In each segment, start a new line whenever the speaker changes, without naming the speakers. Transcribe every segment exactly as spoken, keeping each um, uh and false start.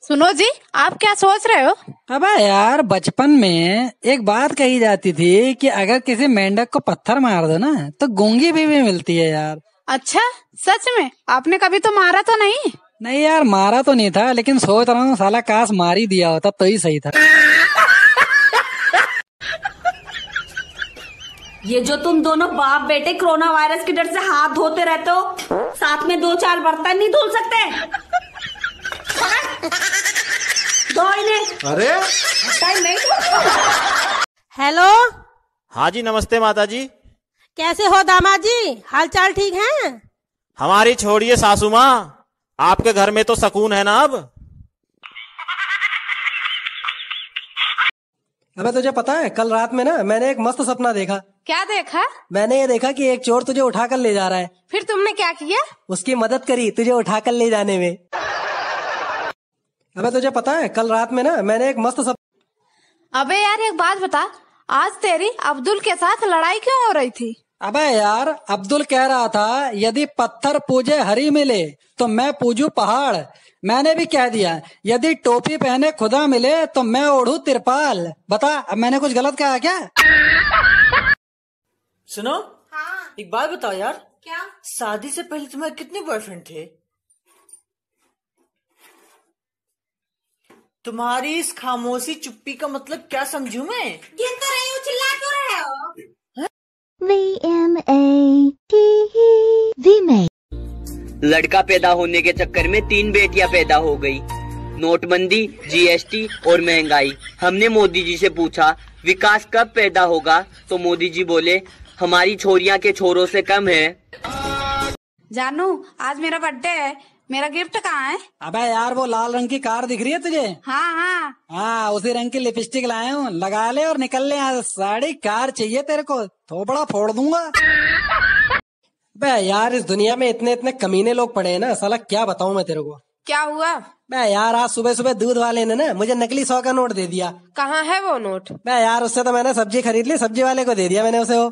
सुनो जी, आप क्या सोच रहे हो?
अबे यार, बचपन में एक बात कही जाती थी कि अगर किसी मेंढक को पत्थर मार दो ना तो गूंगी बीवी मिलती है यार।
अच्छा, सच में? आपने कभी तो मारा तो नहीं?
नहीं यार, मारा तो नहीं था, लेकिन सोच रहा हूँ साला काश मार ही दिया होता तो ही सही था।
ये जो तुम दोनों बाप बेटे कोरोना वायरस के डर से हाथ धोते रहते हो, साथ में दो चार बर्तन नहीं धुल सकते? दो इन्हें।
अरे
टाइम नहीं।
हेलो।
हाँ जी, नमस्ते माता जी।
कैसे हो दामाद जी, हाल चाल ठीक है?
हमारी छोड़िए सासू माँ, आपके घर में तो सुकून है ना अब।
अबे तुझे पता है, कल रात में ना मैंने एक मस्त सपना देखा।
क्या देखा?
मैंने ये देखा कि एक चोर तुझे उठाकर ले जा रहा है।
फिर तुमने क्या किया?
उसकी मदद करी तुझे उठाकर ले जाने में। अबे तुझे पता है, कल रात में ना मैंने एक मस्त सपना।
अबे यार, एक बात बता, आज तेरी अब्दुल के साथ लड़ाई क्यों हो रही थी?
अबे यार, अब्दुल कह रहा था यदि पत्थर पूजे हरी मिले तो मैं पूजू पहाड़। मैंने भी कह दिया यदि टोपी पहने खुदा मिले तो मैं ओढ़ू तिरपाल। बता, अब मैंने कुछ गलत कहा क्या?
सुनो।
हाँ।
एक बात बताओ यार।
क्या?
शादी से पहले तुम्हारे कितने बॉयफ्रेंड थे? तुम्हारी इस खामोशी चुप्पी का मतलब क्या समझूं मैं?
गिन तो रही हूँ, चिल्ला क्यों रहे हो?
V M A T V में
लड़का पैदा होने के चक्कर में तीन बेटियां पैदा हो गई। नोटबंदी, जीएसटी और महंगाई। हमने मोदी जी से पूछा विकास कब पैदा होगा, तो मोदी जी बोले हमारी छोरियां के छोरों से कम है।
जानू, आज मेरा बर्थडे है, मेरा गिफ्ट कहाँ है?
अबे यार, वो लाल रंग की कार दिख रही है तुझे?
हाँ हाँ
हाँ, उसी रंग की लिपस्टिक लाए हूँ, लगा ले और निकल ले। आज साड़ी कार चाहिए तेरे को, थोपड़ा फोड़ दूंगा।
बे यार, इस दुनिया में इतने इतने कमीने लोग पड़े हैं ना, साला क्या बताऊं मैं तेरे को।
क्या हुआ?
बे यार, आज सुबह सुबह दूध वाले ने ना मुझे नकली सौ का नोट दे दिया।
कहाँ है वो नोट?
बे यार, उससे तो मैंने सब्जी खरीद ली, सब्जी वाले को दे दिया मैंने उसे वो।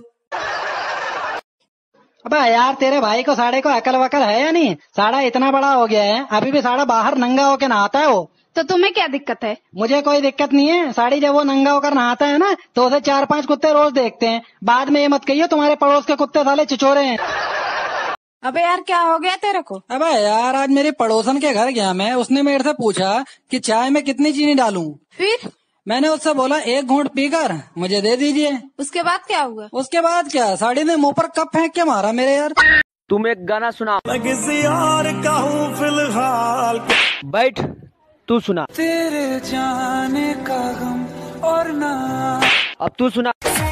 अबे यार, तेरे भाई को साड़े को अकल वकल है या नहीं? साड़ा इतना बड़ा हो गया है, अभी भी साड़ा बाहर नंगा होकर नहाता है वो।
तो तुम्हें क्या दिक्कत है?
मुझे कोई दिक्कत नहीं है। साड़ी जब वो नंगा होकर नहाता है ना तो उसे चार पांच कुत्ते रोज देखते हैं। बाद में ये मत कहिए तुम्हारे पड़ोस के कुत्ते साले चिचोरे हैं।
अबे यार, क्या हो गया तेरे को?
अबे यार, आज मेरी पड़ोसन के घर गया मैं, उसने मेरे से पूछा कि चाय में कितनी चीनी डालूं।
फिर
मैंने उससे बोला एक घूंट पीकर मुझे दे दीजिए।
उसके बाद क्या हुआ?
उसके बाद क्या, साड़ी ने मुंह पर कप फेंक के मारा मेरे यार।
तुम एक गाना सुना।
मैं किसी और का हूँ फिलहाल।
बैठ, तू सुना।
तेरे जाने का गम और ना।
अब तू सुना।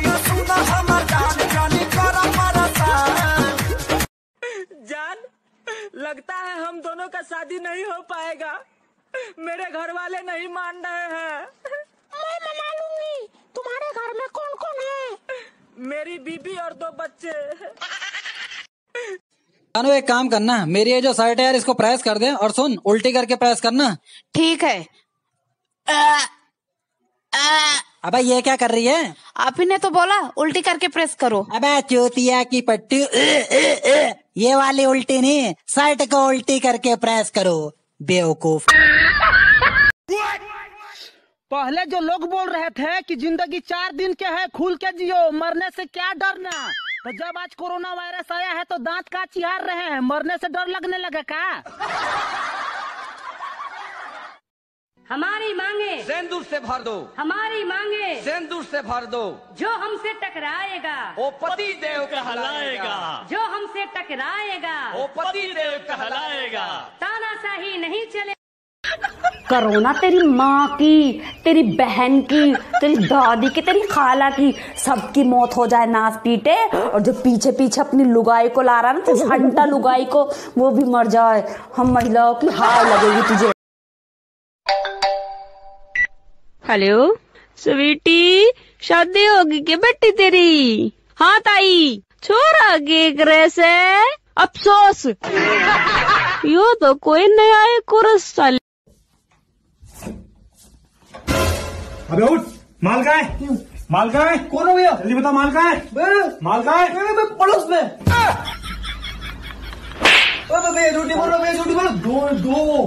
जान, लगता है हम दोनों का शादी नहीं हो पाएगा। मेरे घर वाले नहीं मान रहे हैं।
मैं मना लूंगी। तुम्हारे घर में कौन कौन है?
मेरी बीबी और दो बच्चे।
जानू, एक काम करना, मेरी ये जो शर्ट है यार इसको प्रेस कर दे, और सुन, उल्टी करके प्रेस करना।
ठीक है। आ, आ,
अबे ये क्या कर रही है?
आप ही ने तो बोला उल्टी करके प्रेस करो।
अबे चूतिया की पट्टी, ये वाली उल्टी नहीं, शर्ट को उल्टी करके प्रेस करो, बेवकूफ।
पहले जो लोग बोल रहे थे कि जिंदगी चार दिन के है, खुल के जियो, मरने से क्या डरना, तो जब आज कोरोना वायरस आया है तो दांत का चिहार रहे हैं, मरने से डर लगने लगा का?
हमारी मांगे
सिंदूर से भर दो,
हमारी मांगे
सिंदूर से भर दो।
जो हमसे टकराएगा
ओ पति देव कहलाएगा,
जो हमसे टकराएगा
ओ पति देव कहलाएगा।
तानाशाही नहीं चले। कोरोना तेरी माँ की, तेरी बहन की, तेरी दादी की, तेरी खाला की, सबकी मौत हो जाए नाच पीटे, और जो पीछे पीछे अपनी लुगाई को ला रहा है ना, घंटा लुगाई को, वो भी मर जाए। हम महिलाओं की हाय लगेगी तुझे।
हेलो स्वीटी, शादी होगी क्या बेटी तेरी? हाँ ताई, छोरा गेक रहे अफसोस। यो तो कोई नहीं आए कुरस साल।
अबे उठ, माल का है? माल का है? कौन हो भैया? जल्दी बता, माल का है? माल का है? पड़ोस में।
भैया झूठी बोलो भैया झूठी बोलो दो दो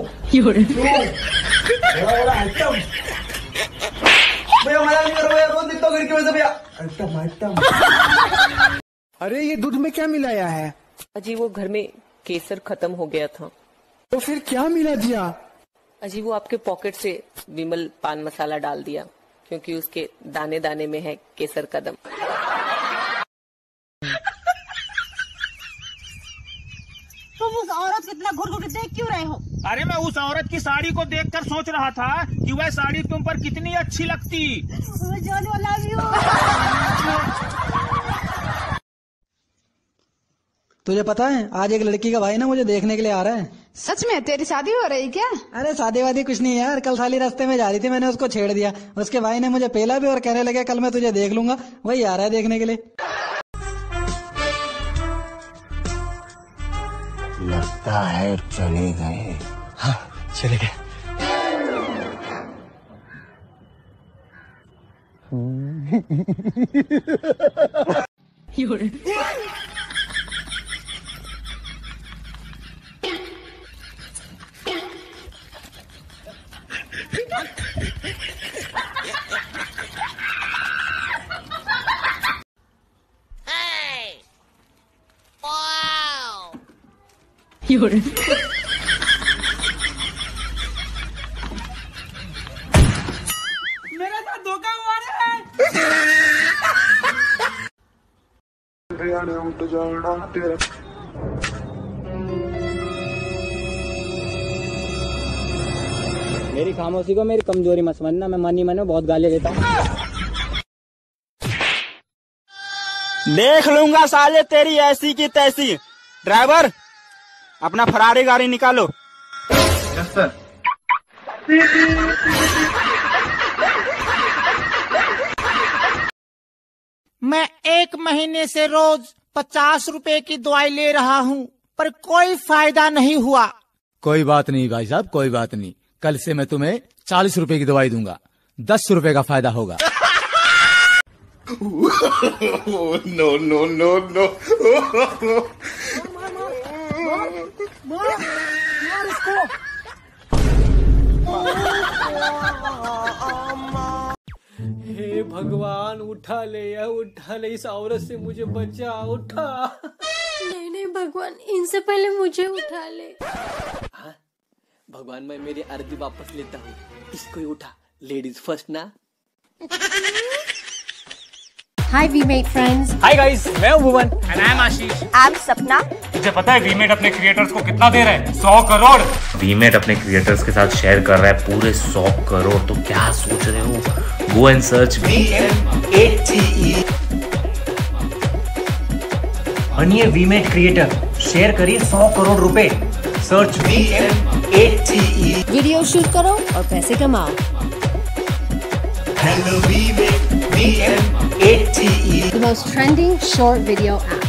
भैया मजा नहीं करो भैया रोज दिखता खिड़की में से भैया आइटम आइटम।
अरे ये दूध में क्या मिलाया है?
अजी वो घर में केसर खत्म हो गया था।
तो फिर क्या मिला दिया?
अजी वो आपके पॉकेट से विमल पान मसाला डाल दिया क्योंकि उसके दाने दाने में है केसर कदम।
तुम उस औरत को इतना घुर घुर के देख क्यों रहे हो?
अरे मैं उस औरत की साड़ी को देखकर सोच रहा था कि वह साड़ी तुम पर कितनी अच्छी लगती।
Jonu love you.
तुझे पता है आज एक लड़की का भाई ना मुझे देखने के लिए आ रहा है।
सच में? तेरी शादी हो रही क्या?
अरे शादी वादी कुछ नहीं है यार, कल साली रास्ते में जा रही थी, मैंने उसको छेड़ दिया, उसके भाई ने मुझे पेला भी और कहने लगे कल मैं तुझे देख लूंगा। वही आ रहा है देखने के लिए।
लगता है चले गए।
हाँ चले गए।
मेरे साथ धोखा हुआ है।
मेरी खामोशी को मेरी कमजोरी मत समझना, मैं मनी मन में बहुत गालियां देता हूँ।
देख लूंगा साले तेरी ऐसी की तैसी। ड्राइवर अपना फरारी गाड़ी निकालो।
Yes sir.
मैं एक महीने से रोज पचास रुपए की दवाई ले रहा हूँ पर कोई फायदा नहीं हुआ।
कोई बात नहीं भाई साहब, कोई बात नहीं, कल से मैं तुम्हें चालीस रुपए की दवाई दूंगा, दस रुपए का फायदा होगा।
No no no no.
मार इसको।
हे भगवान उठा ले या उठा ले, इस औरत से मुझे बचा, उठा।
नहीं नहीं भगवान, इनसे पहले मुझे उठा ले।
हाँ? भगवान मैं मेरी अर्जी वापस लेता हूँ, इसको ही उठा। लेडीज फर्स्ट ना।
Hi V-Mate friends.
Hi guys, मैं हूँ भुवन and I'm आशीष।
I'm सपना।
तुझे पता है V-Mate अपने क्रिएटर्स को कितना दे रहा है? सौ करोड़।
V-Mate अपने क्रिएटर्स के साथ शेयर कर रहा है पूरे सौ करोड़। तो क्या सोच रहे हो? Go and search V M A T E।
बनिए V-Mate क्रिएटर, शेयर करिए सौ करोड़ रुपए। Search V M A T E।
Video shoot करो और पैसे कमाओ।
Hello V-Mate, V M A T E।
The most trending short video app.